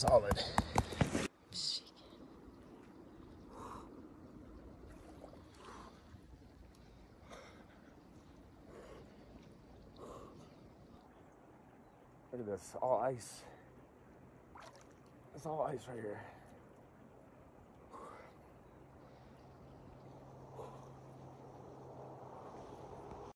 solid. Look at this, all ice. It's all ice right here.